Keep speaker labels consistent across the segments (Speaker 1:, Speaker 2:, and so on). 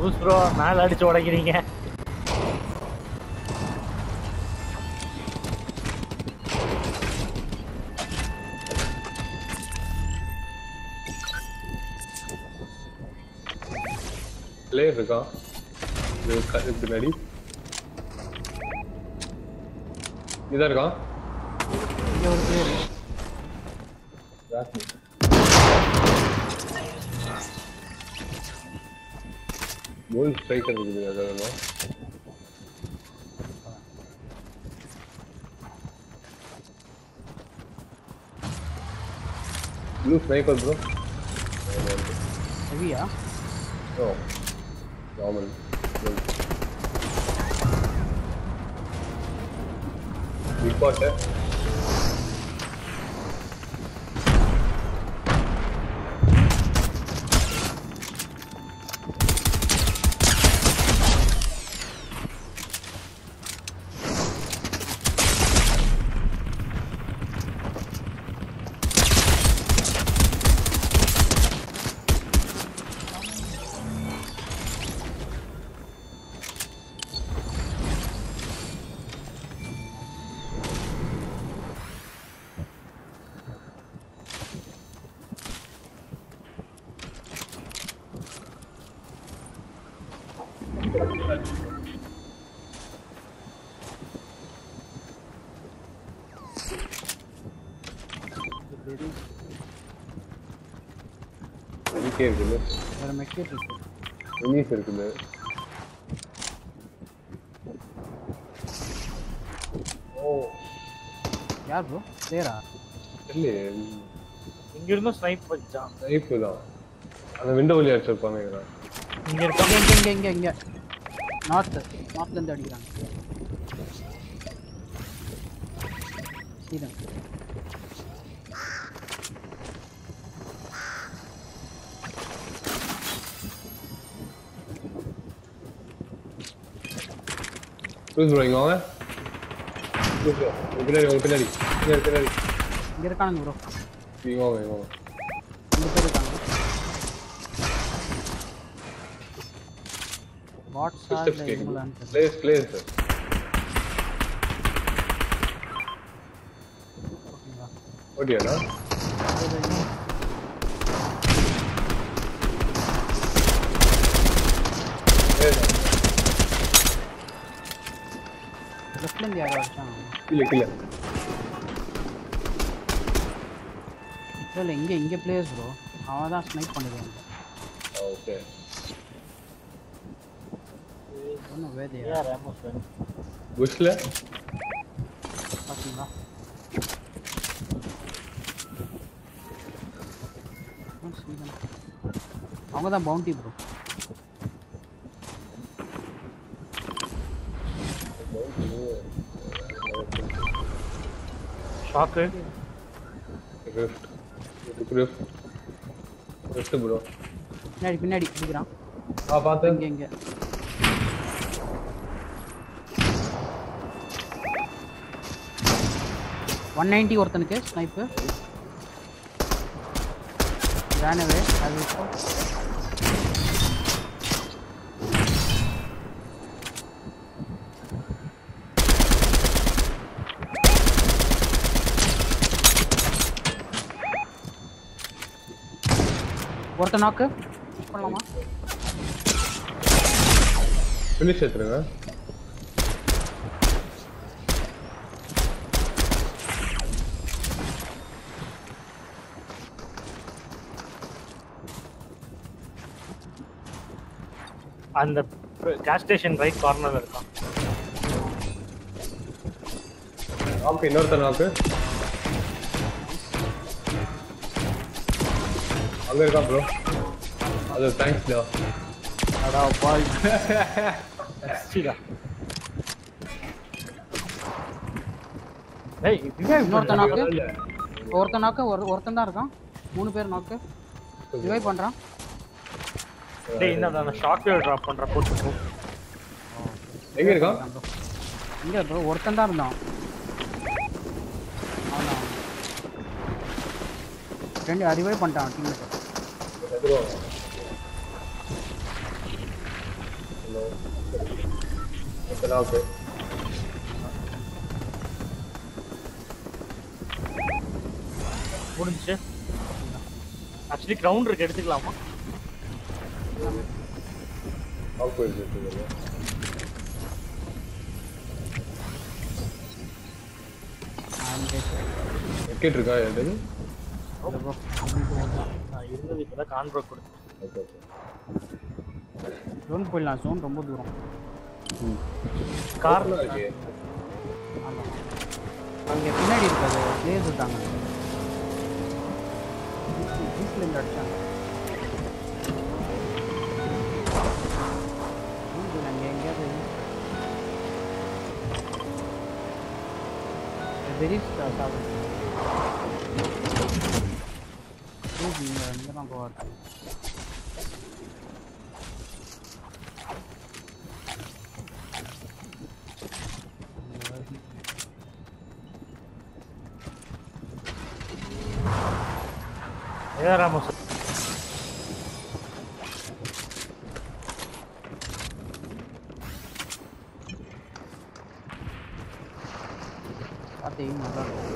Speaker 1: பூஸ் bro மேல அடிச்சு உடைக்கிறீங்க.
Speaker 2: Player இருக்கான் பின்னாடி இதான் இருக்கான்.
Speaker 3: இங்க ஒரு பிளேயர்
Speaker 2: கோல் ஸ்ட்ரைக்கர் இருக்குது. அதெல்லாம் ப்ளூ ஸ்னைப்பர் ப்ரோ.
Speaker 3: ஹெவியா?
Speaker 2: ஓ நார்மல். பிக் பாட் இருக்குது.
Speaker 3: வேற மெக்கேட் இருக்கு.
Speaker 2: ரிலீஸ் இருக்குது. ஓ
Speaker 3: யார் ப்ரோ? பிளேயரா?
Speaker 2: இல்லையே,
Speaker 1: இங்க இருந்து ஸ்னைப் வச்சான்.
Speaker 2: ஸ்னைப் தான். அந்த விண்டோ வழியா அடிச்சிருப்பாங்க.
Speaker 1: இங்க இருக்காங்க.
Speaker 3: இங்க நார்த்ல இருந்து அடிக்கிறாங்க. சீதன்
Speaker 2: ப்ளூஸ் ப்ரோ இங்க வாங்க. ப்ளூஸ் ப்ரோ பின்னாடி
Speaker 3: இங்க இருக்கானுங்க ப்ரோ.
Speaker 2: இங்க வாங்க.
Speaker 3: இங்க பேர் இருக்காங்க. வாட்ஸ் ஆர் தி இங்குலான்ட்
Speaker 2: பிளேஸ் ஓடியாடா. லெஃப்ட்ல இருந்து யாரோ அடிச்சாங்க. இல்ல
Speaker 3: இங்க பிளேயர்ஸ் ப்ரோ. அவன் தான் ஸ்னைப் பண்ணிடுவாங்க.
Speaker 2: ஓகே.
Speaker 3: ஒண்ணு வேதியா
Speaker 1: யார் ராமோஸ்
Speaker 2: புஷ்ல
Speaker 3: பாத்தீங்களா? அவங்க தான் பவுண்டி ப்ரோ.
Speaker 1: ஷாக்கு
Speaker 2: ரிஃப்ட் ப்ரோ.
Speaker 3: பின்னாடி அடிக்கிறான்.
Speaker 2: பார்த்தேன்.
Speaker 3: இங்க 190 ஒருத்தனுக்கு ஸ்னைப்பு. ran away. அது இப்போ ஒருத்த நாக்கு பண்ணலாமா?
Speaker 2: ஃபினிஷ் எடுத்துருங்க.
Speaker 1: அந்த கேஸ் ஸ்டேஷன் ரைட் கார்னர்ல இருக்கான்.
Speaker 2: நாக்கு இன்னொருத்தர் நாக்கு அங்க இருக்கான் ப்ரோ. அது தேங்க்ஸ் டா.
Speaker 1: அடா பாய். சீடா. ஏய்
Speaker 3: இன்னொருத்த நாக்கு ஒருத்தன் தான் இருக்கான். 3 பேர் நாக்கு ரிவைவ் பண்றான்.
Speaker 1: டேய் என்ன நான் ஷாக் வேவ் டிராப் பண்ற போட்டு போ.
Speaker 2: எங்க இருக்கான்?
Speaker 3: இங்க ப்ரோ ஒருத்தன் தான் இருந்தான். ஆமா ரெண்டு ரிவைவ் பண்ணிட்டான் டீம்மேட்.
Speaker 2: ஓகே
Speaker 1: முடிஞ்சு. ஆக்சுவலி கிரவுண்ட் இருக்கு, எடுத்துக்கலாமா?
Speaker 2: ஆஃப் போயிடுச்சு. விக்கெட் இருக்கா எது?
Speaker 1: இருந்தது இப்பதான் கான்ட்ராக்ட் கொடுத்தேன்.
Speaker 2: ஓகே
Speaker 3: ஜோன் போயிடலாம். ஜோன் ரொம்ப தூரம்.
Speaker 1: கார்ல
Speaker 2: இருக்கு.
Speaker 3: ஆமாம், அங்கே பின்னாடி இருக்காது. பிளேஸ் விட்டாங்க. வீட்டில் இருந்து அடிச்சாங்க. அங்கே எங்கேயாவது சாப்பிடு. இங்கே தான் போவார்.
Speaker 1: ஏறாம
Speaker 3: பார்த்தீங்க நல்லா இருக்கும்.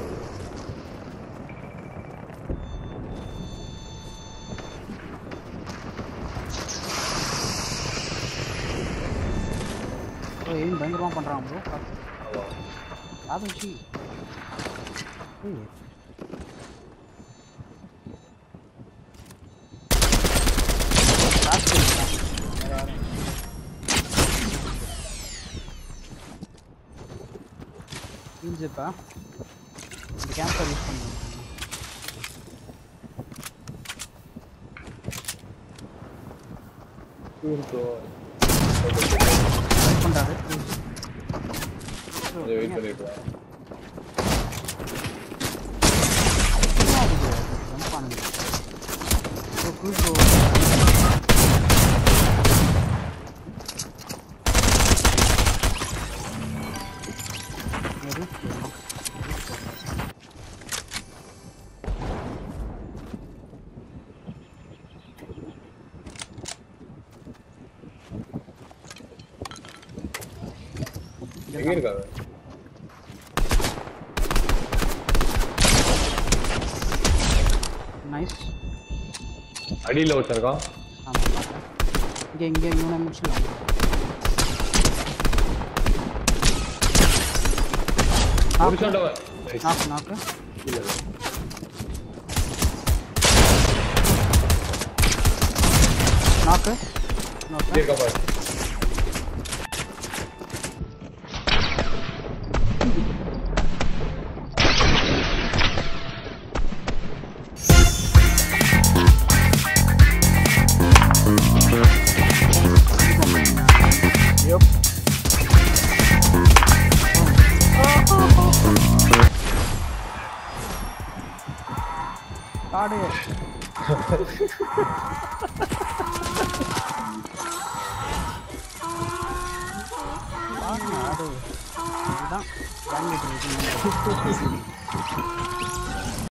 Speaker 3: ஏன் பயங்கரமாக பண்ணுறான் ப்ரோ. ஆதம் இன்ஜிப்பா இந்த கேம்பர் யூஸ் பண்ணுங்க. வெயிட் பண்ணுறாரு.
Speaker 2: வெயிட் பண்ணிக்கலாம்.
Speaker 3: ஜம்ப் பண்ணுங்க.
Speaker 2: எங்க இருக்காங்க?
Speaker 3: நைஸ்.
Speaker 2: அடியில் வச்சிருக்கான்.
Speaker 3: ஆமாம், இங்கே இவனை முடிச்சிடலாம். நாக்கு நாக்கு நாக்கு காடு ஆடு இதுதான்